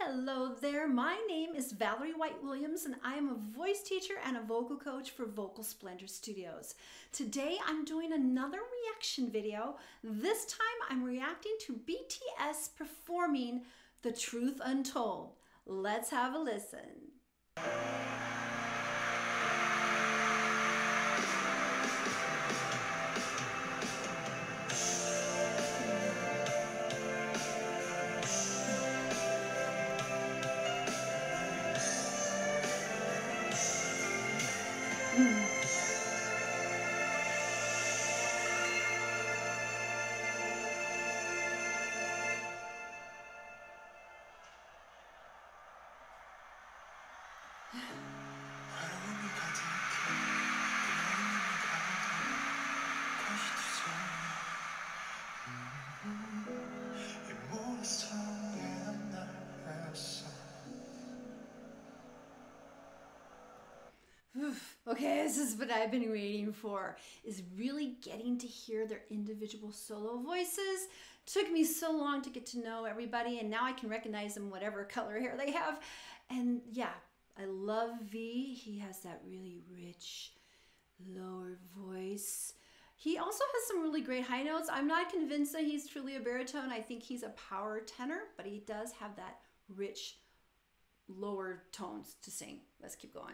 Hello there, my name is Valerie White Williams and I am a voice teacher and a vocal coach for Vocal Splendor Studios. Today I'm doing another reaction video. This time I'm reacting to BTS performing The Truth Untold. Let's have a listen. Okay, this is what I've been waiting for, is really getting to hear their individual solo voices. Took me so long to get to know everybody, and now I can recognize them whatever color hair they have. And yeah, I love V. He has that really rich lower voice. He also has some really great high notes. I'm not convinced that he's truly a baritone. I think he's a power tenor, but he does have that rich lower tones to sing. Let's keep going.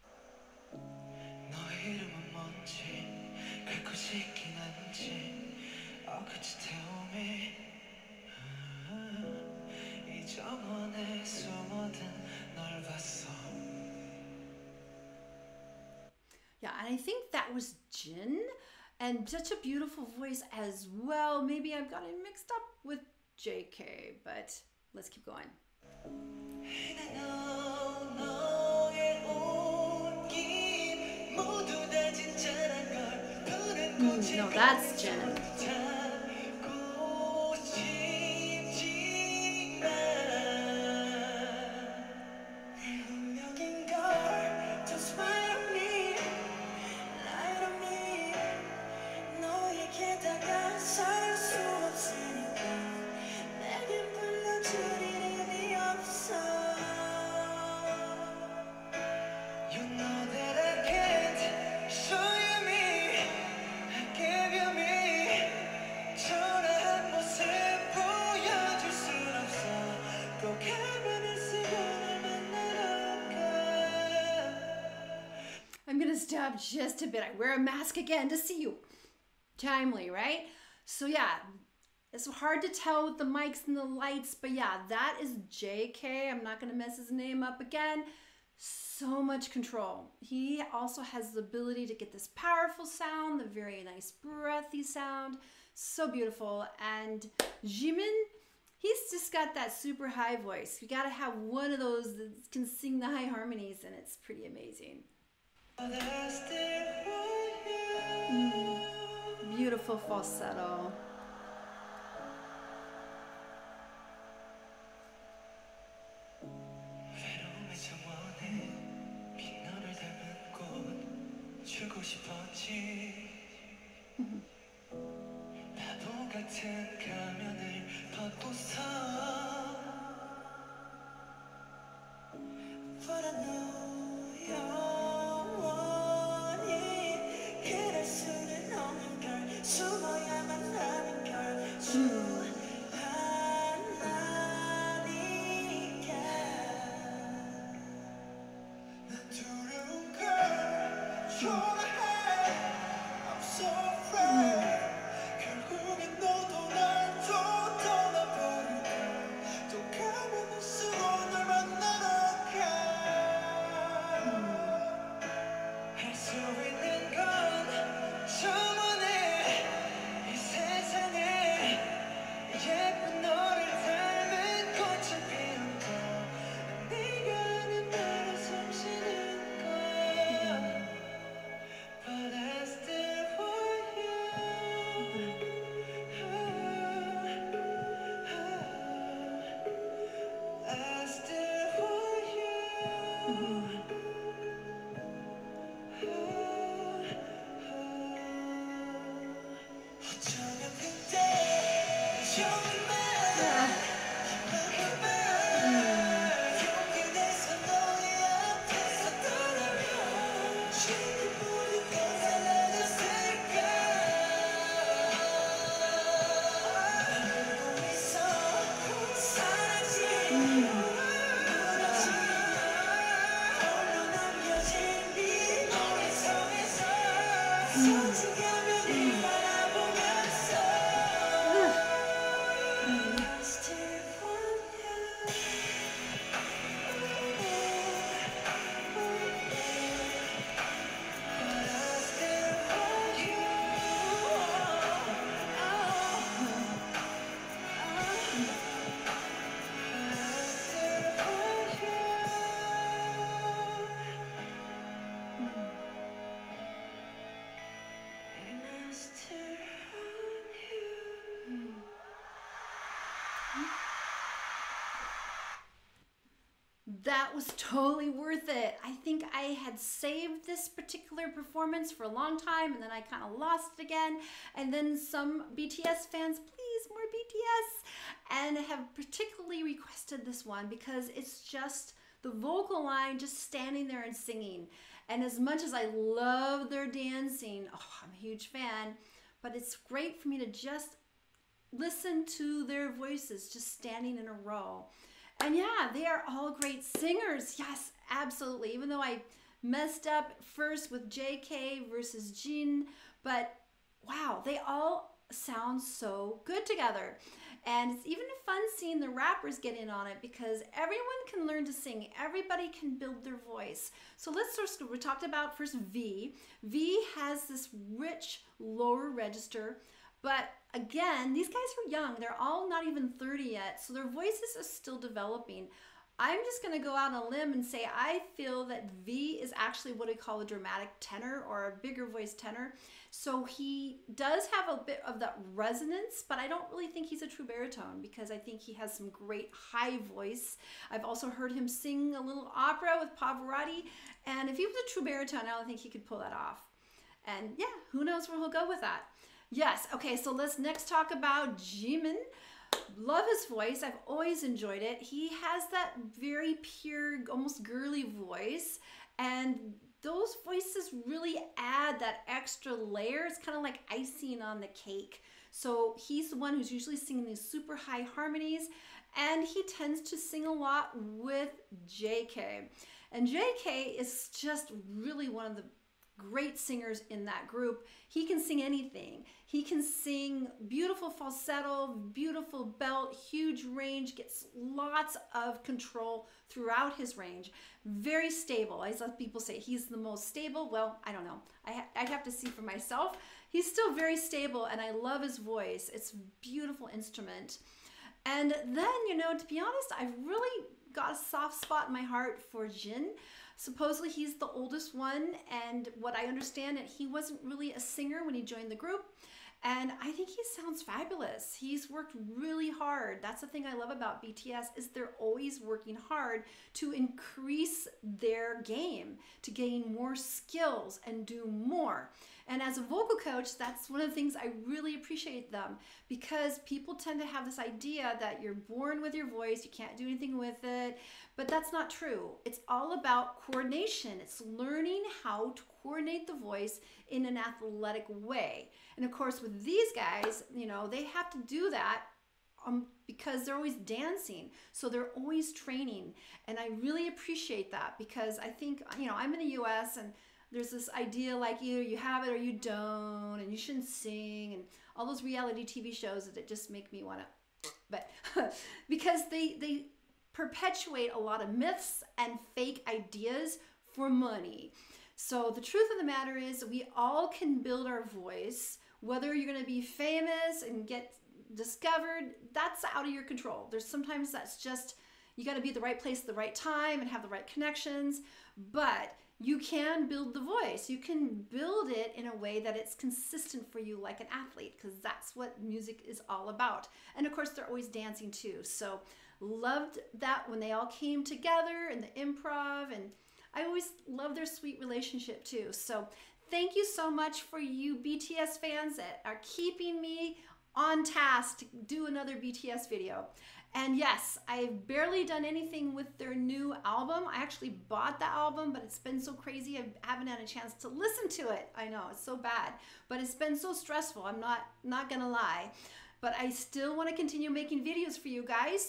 Yeah, and I think that was Jin, and such a beautiful voice as well. Maybe I've got it mixed up with JK, but let's keep going. No, that's Jin. I'm gonna stop just a bit. I wear a mask again to see you. Timely, right? So yeah, it's hard to tell with the mics and the lights, but yeah, that is JK. I'm not gonna mess his name up again. So much control. He also has the ability to get this powerful sound, the very nice breathy sound. So beautiful. And Jimin, he's just got that super high voice. You gotta have one of those that can sing the high harmonies, and it's pretty amazing. Beautiful falsetto. That was totally worth it. I think I had saved this particular performance for a long time, and then I kind of lost it again. And then some BTS fans, please, more BTS, and have particularly requested this one because it's just the vocal line just standing there and singing. And as much as I love their dancing, oh, I'm a huge fan, but it's great for me to just listen to their voices just standing in a row. And yeah, they are all great singers. Yes, absolutely. Even though I messed up first with JK versus Jin, but wow, they all sound so good together. And it's even fun seeing the rappers get in on it because everyone can learn to sing. Everybody can build their voice. So let's we talked about first V. V has this rich lower register. But again, these guys are young. They're all not even 30 yet, so their voices are still developing. I'm just going to go out on a limb and say I feel that V is actually what I call a dramatic tenor or a bigger voice tenor. So he does have a bit of that resonance, but I don't really think he's a true baritone because I think he has some great high voice. I've also heard him sing a little opera with Pavarotti, and if he was a true baritone, I don't think he could pull that off. And yeah, who knows where he'll go with that. Yes, okay, so let's next talk about Jimin. Love his voice. I've always enjoyed it. He has that very pure, almost girly voice, and those voices really add that extra layer. It's kind of like icing on the cake. So he's the one who's usually singing these super high harmonies, and he tends to sing a lot with JK. And JK is just really one of the great singers in that group. He can sing anything. He can sing beautiful falsetto, beautiful belt, huge range, gets lots of control throughout his range. Very stable. I saw people say he's the most stable. Well, I don't know. I'd have to see for myself. He's still very stable, and I love his voice. It's a beautiful instrument. And then, you know, to be honest, I've really got a soft spot in my heart for Jin. Supposedly he's the oldest one, and what I understand that he wasn't really a singer when he joined the group, and I think he sounds fabulous. He's worked really hard. That's the thing I love about BTS is they're always working hard to increase their game, to gain more skills and do more. And as a vocal coach, that's one of the things I really appreciate them, because people tend to have this idea that you're born with your voice, you can't do anything with it, but that's not true. It's all about coordination. It's learning how to coordinate the voice in an athletic way. And of course, with these guys, you know, they have to do that because they're always dancing. So they're always training. And I really appreciate that because I think, you know, I'm in the US and there's this idea like either you have it or you don't, and you shouldn't sing, and all those reality TV shows that just make me want to, but because they perpetuate a lot of myths and fake ideas for money. So the truth of the matter is we all can build our voice. Whether you're going to be famous and get discovered, that's out of your control. There's sometimes that's just, you got to be at the right place at the right time and have the right connections, but you can build the voice. You can build it in a way that it's consistent for you like an athlete, because that's what music is all about. And of course, they're always dancing too. So loved that when they all came together in the improv, and I always love their sweet relationship too. So thank you so much for you BTS fans that are keeping me on task to do another BTS video. And yes, I've barely done anything with their new album. I actually bought the album, but it's been so crazy I haven't had a chance to listen to it. I know, it's so bad, but it's been so stressful. I'm not gonna lie, but I still want to continue making videos for you guys. So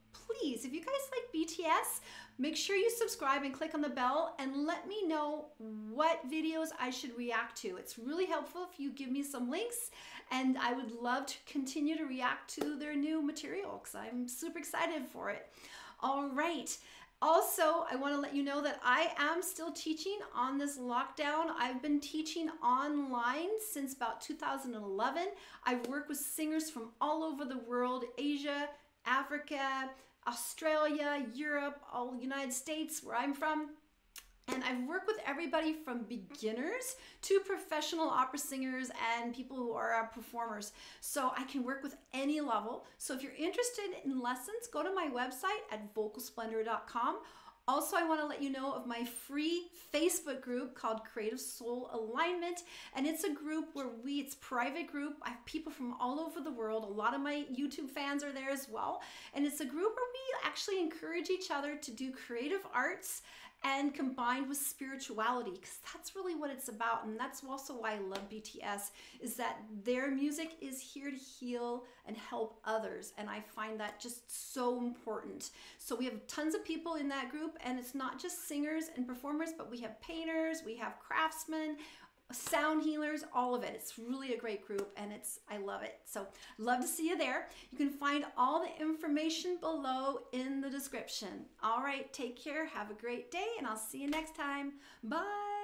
please, if you guys like BTS, make sure you subscribe and click on the bell and let me know what videos I should react to. It's really helpful if you give me some links, and I would love to continue to react to their new material because I'm super excited for it. All right. Also, I want to let you know that I am still teaching on this lockdown. I've been teaching online since about 2011. I've worked with singers from all over the world, Asia, Africa, Australia, Europe, all United States, where I'm from. And I've worked with everybody from beginners to professional opera singers and people who are performers. So I can work with any level. So if you're interested in lessons, go to my website at vocalsplendor.com. Also, I want to let you know of my free Facebook group called Creative Soul Alignment. And it's a group where it's a private group. I have people from all over the world. A lot of my YouTube fans are there as well. And it's a group where we actually encourage each other to do creative arts and combined with spirituality, because that's really what it's about. And that's also why I love BTS, is that their music is here to heal and help others. And I find that just so important. So we have tons of people in that group, and it's not just singers and performers, but we have painters, we have craftsmen, sound healers, all of it. It's really a great group, and I love it. So love to see you there. You can find all the information below in the description. All right, take care, have a great day, and I'll see you next time. Bye.